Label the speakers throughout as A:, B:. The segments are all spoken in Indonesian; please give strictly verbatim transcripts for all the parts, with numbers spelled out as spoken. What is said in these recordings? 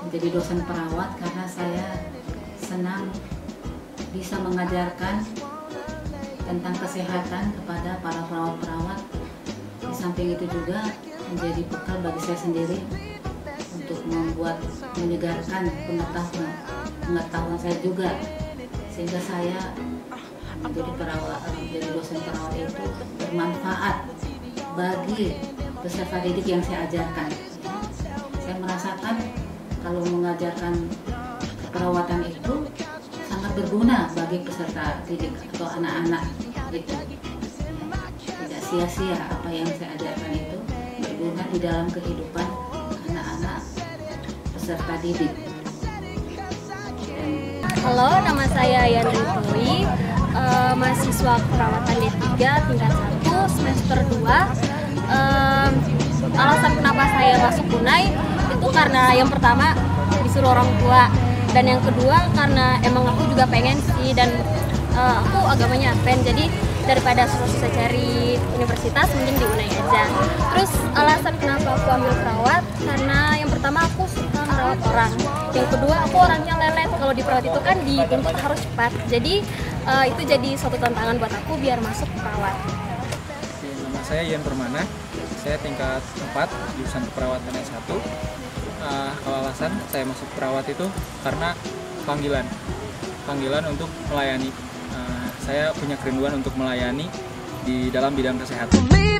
A: menjadi dosen perawat karena saya senang bisa mengajarkan tentang kesehatan kepada para perawat-perawat. Di samping itu juga menjadi bekal bagi saya sendiri untuk membuat menyegarkan pengetahuan pengetahuan saya juga, sehingga saya menjadi perawat menjadi dosen perawat itu bermanfaat bagi peserta didik yang saya ajarkan. Saya merasakan kalau mengajarkan keperawatan itu sangat berguna bagi peserta didik atau anak-anak itu. Tidak sia-sia apa yang saya ajarkan itu, berguna di dalam kehidupan anak-anak peserta didik.
B: Halo, nama saya Yandri Tui, uh, mahasiswa keperawatan D tiga tingkat satu semester dua. Uh, alasan kenapa saya masuk UNAI itu karena yang pertama disuruh orang tua, dan yang kedua karena emang aku juga pengen sih, dan uh, aku agamanya Advent, jadi daripada susah-susah cari universitas mending di UNAI aja. Terus alasan kenapa aku ambil perawat karena yang pertama aku suka merawat orang, yang kedua aku orangnya lelet. Kalau di perawat itu kan dituntut harus cepat, jadi uh, itu jadi suatu tantangan buat aku biar masuk perawat.
C: Nama saya Ian Permana, saya tingkat empat jurusan keperawatan S satu. Uh, kalau alasan saya masuk perawat itu karena panggilan panggilan untuk melayani. Uh, saya punya kerinduan untuk melayani di dalam bidang kesehatan.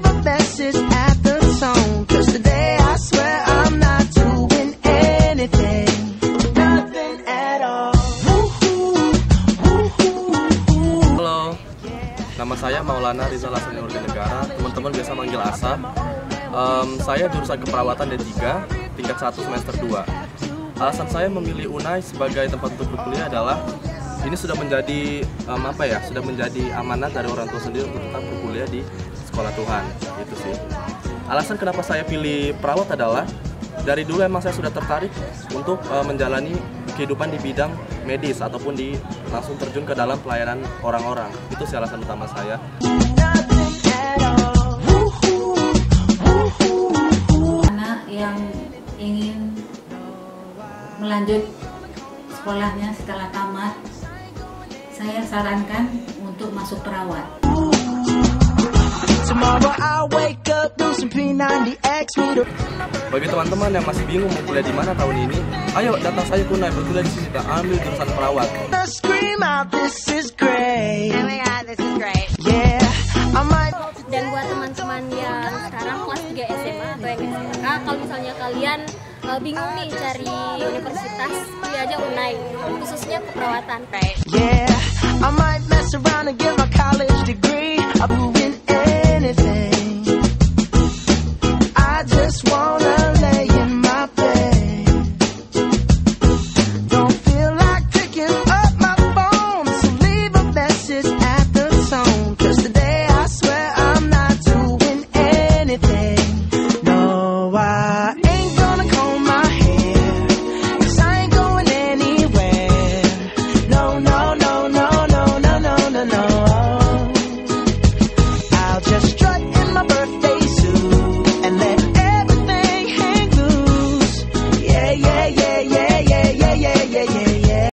D: Halo, nama saya Maulana Rizal Asani Warga Negara, teman-teman biasa manggil Asam. Um, saya jurusan keperawatan D tiga tingkat satu semester dua. Alasan saya memilih UNAI sebagai tempat untuk berkuliah adalah ini sudah menjadi um, apa ya, sudah menjadi amanat dari orang tua sendiri untuk tetap berkuliah di sekolah Tuhan, gitu sih. Alasan kenapa saya pilih perawat adalah dari dulu emang saya sudah tertarik untuk uh, menjalani kehidupan di bidang medis ataupun di langsung terjun ke dalam pelayanan orang-orang. Itu sih alasan utama saya.
A: Yang ingin melanjut sekolahnya setelah tamat, saya sarankan untuk masuk perawat.
D: Bagi teman-teman yang masih bingung mau kuliah di mana tahun ini, ayo datang saya ke UNAI, berkuliah di sini dan ambil jurusan perawat.
B: Dan buat teman-teman yang sekarang kelas tiga S M A atau yang S M K, kalau misalnya kalian uh, bingung nih cari universitas, pilih aja UNAI, khususnya keperawatan.
E: Yeah, I might mess around and get my college degree. I'm doing anything. I just want